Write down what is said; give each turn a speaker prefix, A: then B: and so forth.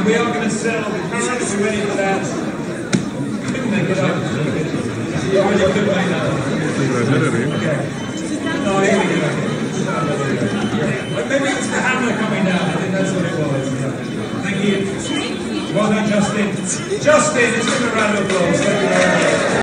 A: And we are going to sell the carrots. We're ready for that. Couldn't make it up. You really could make that up. Okay. No, here we go. But maybe it's the hammer coming down. I think that's what it was. Thank you. Well done, Justin. Justin, let's give him a round of applause.